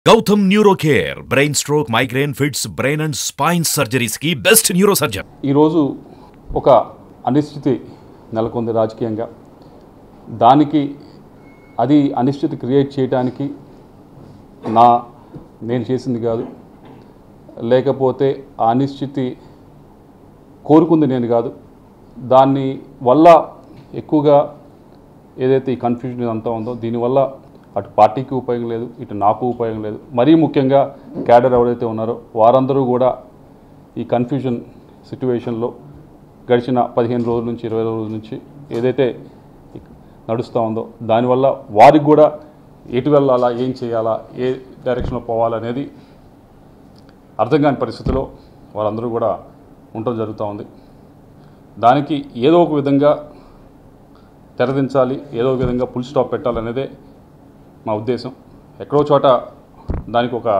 Gautam Neurocare, brain stroke, migraine, fits, brain and spine surgeries की best neurosurgeon. ఈ రోజు ఒక అనిశ్చితి నెలకొంది రాజకీయంగా. దానికి అది అనిశ్చితి క్రియేట్ చేయడానికి నేను చేసింది కాదు, లేకపోతే ఆ అనిశ్చితి కోరుకుంది నేను కాదు. దాని వల్ల ఎక్కువగా ఏదైతే ఈ కన్ఫ్యూజన్ అంతా ఉందో దీనివల్ల అటు పార్టీకి ఉపయోగం లేదు, ఇటు నాకు ఉపయోగం లేదు. మరీ ముఖ్యంగా క్యాడర్ ఎవరైతే ఉన్నారో వారందరూ కూడా ఈ కన్ఫ్యూజన్ సిట్యువేషన్లో గడిచిన 15 రోజుల నుంచి 20 రోజుల నుంచి ఏదైతే నడుస్తూ ఉందో దానివల్ల వారికి కూడా ఎటు వెళ్ళాలా, ఏం చేయాలా, ఏ డైరెక్షన్లో పోవాలనేది అర్థం కాని పరిస్థితిలో వారందరూ కూడా ఉండటం జరుగుతూ ఉంది. దానికి ఏదో ఒక విధంగా తెరదించాలి, ఏదో ఒక విధంగా ఫుల్ స్టాప్ పెట్టాలనేదే మా ఉద్దేశం. ఎక్కడో చోట దానికి ఒక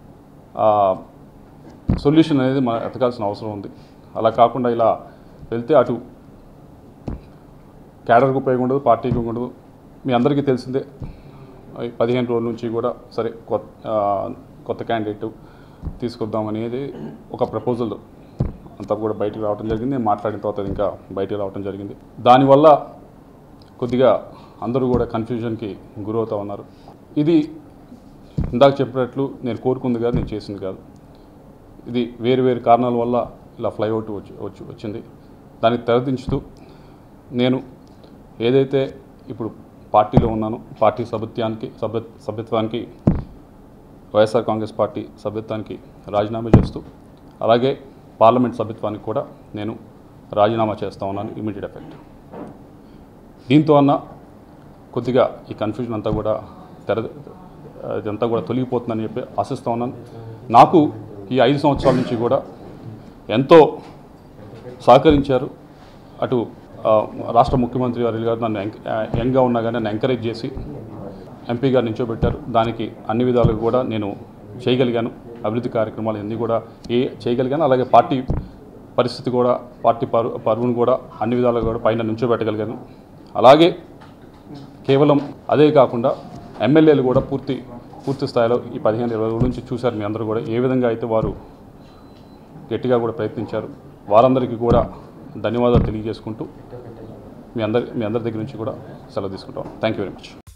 సొల్యూషన్ అనేది మనం ఎతకాల్సిన అవసరం ఉంది. అలా కాకుండా ఇలా వెళ్తే అటు క్యాడర్కి ఉపయోగం ఉండదు, పార్టీకి ఉండదు. మీ అందరికీ తెలిసిందే 15 రోజుల నుంచి కూడా సరే కొత్త క్యాండిడేట్ తీసుకొద్దామనేది ఒక ప్రపోజల్ అంతా కూడా బయటకు రావడం జరిగింది. నేను మాట్లాడిన తర్వాత ఇంకా బయటకు రావడం జరిగింది. దానివల్ల కొద్దిగా అందరూ కూడా కన్ఫ్యూజన్కి గురవుతూ ఉన్నారు. ఇది ఇందాక చెప్పినట్లు నేను కోరుకుంది కాదు, నేను చేసింది కాదు. ఇది వేరు వేరు కారణాల వల్ల ఇలా ఫ్లైఓవర్ వచ్చింది. దాన్ని తెరదించుతూ నేను ఏదైతే ఇప్పుడు పార్టీలో ఉన్నానో పార్టీ సభ్యత్వానికి వైఎస్ఆర్ కాంగ్రెస్ పార్టీ సభ్యత్వానికి రాజీనామా చేస్తూ, అలాగే పార్లమెంట్ సభ్యత్వానికి కూడా నేను రాజీనామా చేస్తూ ఉన్నాను ఇమీడియట్ ఎఫెక్ట్. దీంతో అన్న కొద్దిగా ఈ కన్ఫ్యూజన్ అంతా కూడా ఇదంతా కూడా తొలగిపోతుందని చెప్పి ఆశిస్తూ ఉన్నాను. నాకు ఈ 5 సంవత్సరాల నుంచి కూడా ఎంతో సహకరించారు. అటు రాష్ట్ర ముఖ్యమంత్రి గారు నన్ను యంగ్గా ఉన్నా కానీ నన్ను ఎంకరేజ్ చేసి ఎంపీగా నిల్చోబెట్టారు. దానికి అన్ని విధాలుగా కూడా నేను చేయగలిగాను. అభివృద్ధి కార్యక్రమాలు అన్నీ కూడా చేయగలిగాను. అలాగే పార్టీ పరిస్థితి కూడా, పార్టీ పరువును కూడా అన్ని విధాలుగా కూడా పైన నిల్చోబెట్టగలిగాను. అలాగే కేవలం అదే కాకుండా ఎమ్మెల్యేలు కూడా పూర్తి స్థాయిలో ఈ 15-20 రోజుల నుంచి చూశారు. మీ అందరూ కూడా ఏ విధంగా అయితే వారు గట్టిగా కూడా ప్రయత్నించారు. వారందరికీ కూడా ధన్యవాదాలు తెలియజేసుకుంటూ మీ అందరి దగ్గర నుంచి కూడా సెలవు తీసుకుంటాం. Thank you very much.